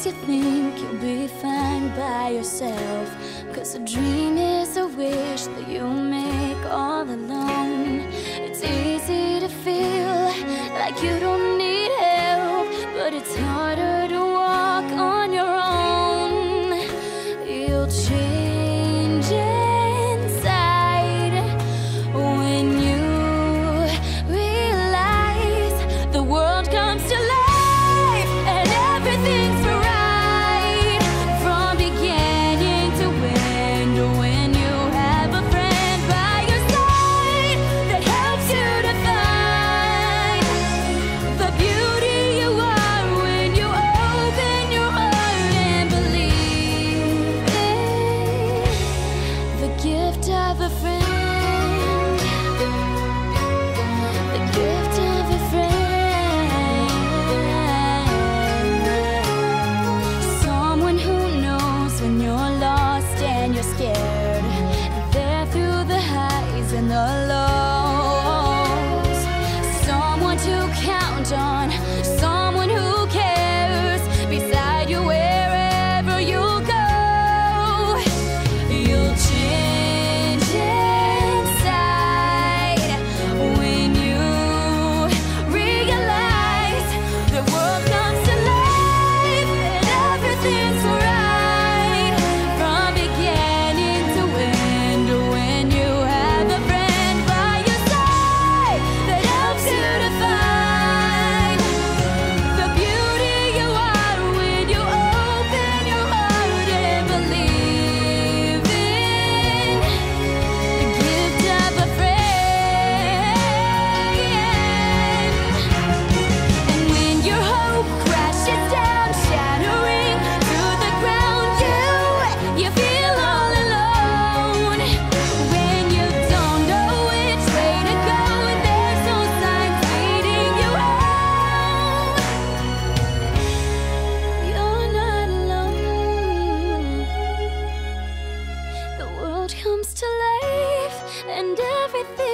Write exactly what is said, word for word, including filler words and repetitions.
you think you'll be fine by yourself, 'cause a dream is a wish that you make all alone. It's easy to feel like you don't need help, but it's harder to walk on your own. You'll change inside when you realize the world comes to life and everything's right from beginning to end. When you have a friend by your side that helps you to find the beauty you are when you open your heart and believe in the gift of a friend. The gift of a friend. Someone who knows when you're lost and you're scared. There through the highs and the lows. Someone to count on. Someone who cares beside you wherever you go. You'll change inside when you realize the world comes to life and everything's right from beginning to end. When you have a friend by your side that helps you to find the beauty you are when you open your heart and believe in the gift of a friend. And when your hope crashes down, shattering to the ground, you you feel all alone. When you don't know which way to go and there's no signs leading you home, you're not alone. The world comes to life and everything